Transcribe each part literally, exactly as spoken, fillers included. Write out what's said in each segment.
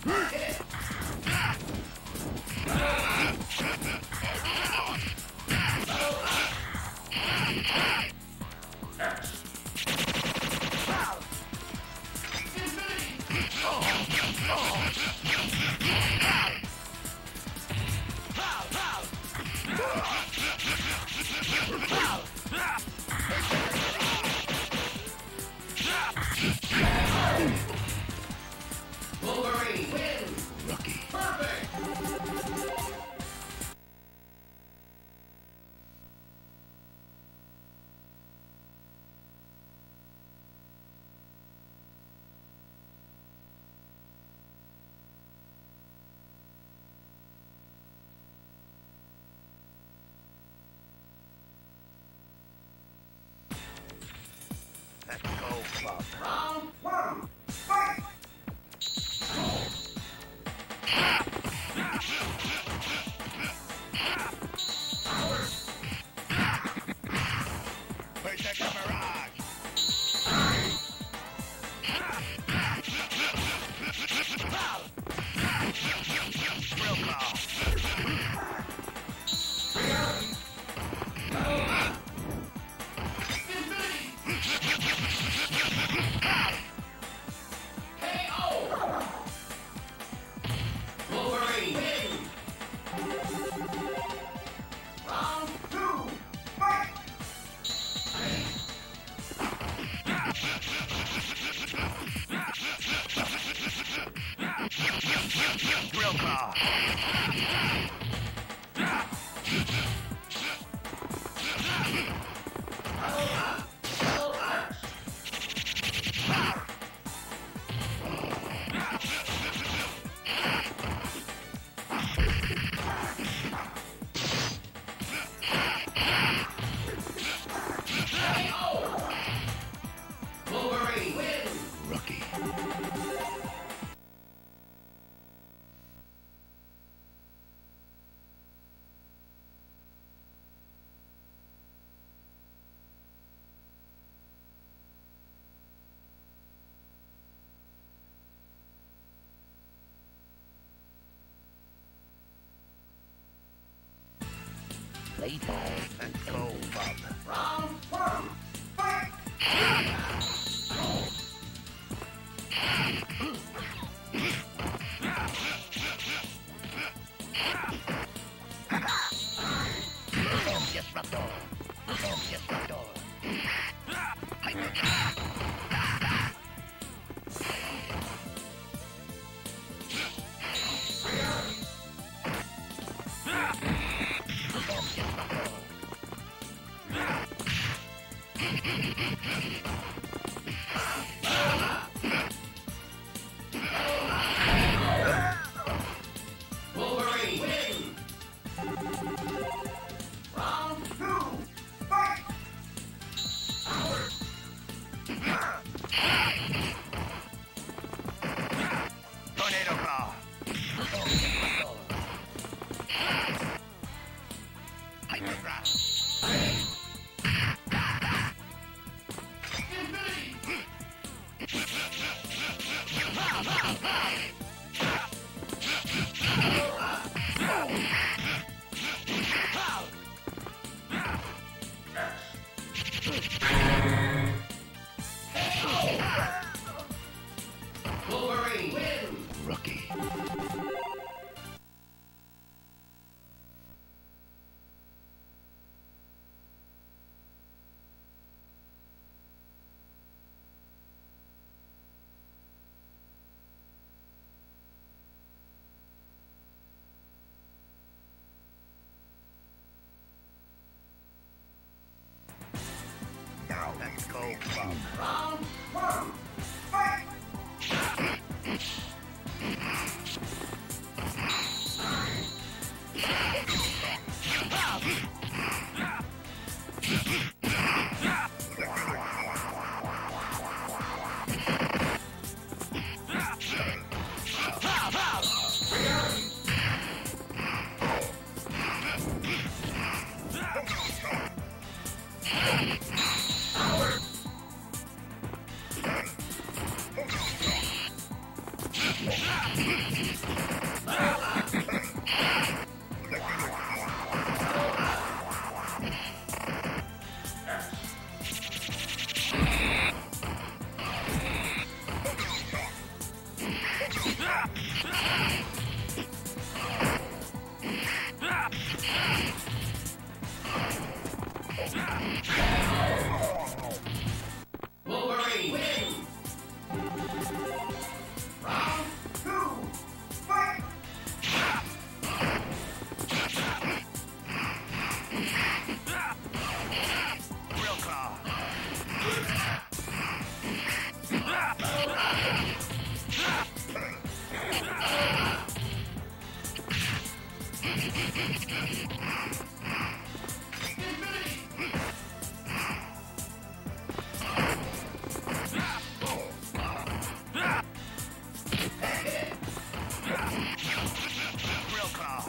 Wolverine wins! Rookie. Perfect! Let's go, Bob. Round one, fight! Protect the mirage. Real call. K O! Wolverine wins! Round two, fight! Real call. Double arch! K O! Wolverine wins! Rookie. Play ball. Let's go, Bob. Round one, fight! Boom, disruptor. Boom, disruptor. Boom, disruptor. Wolverine wins! Round two, fight! Tornado claw. Boom, disruptor. Hyper grab. Wolverine wins! Rookie. Now let's go, Bob. Round one, fight! Wolverine wins. Round two, fight! Real claw. Real claw.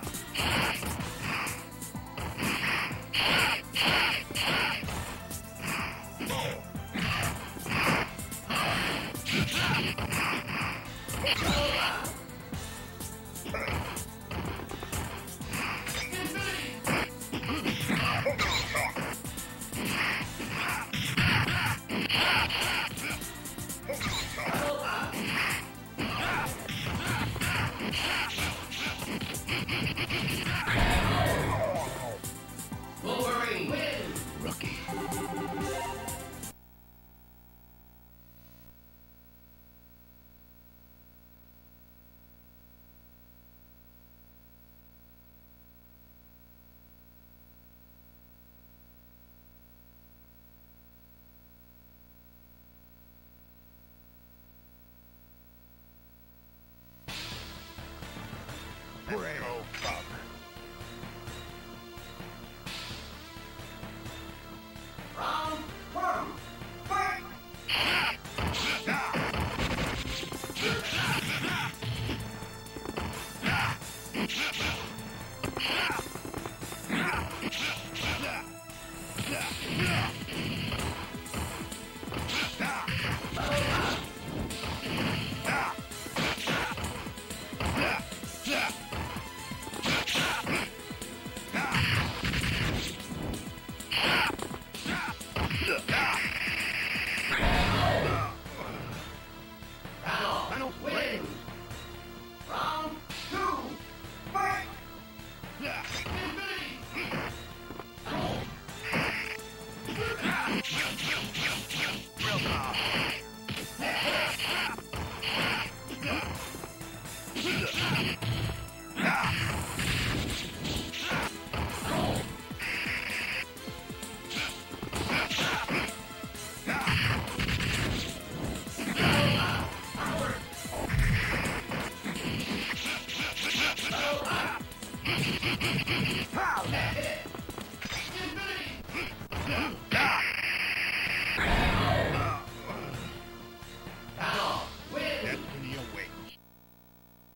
Wolverine wins. Rookie. Let's go, Bub. Round one, fight! Thanos wins. Round two, fight! Real claw. Pow! Ah!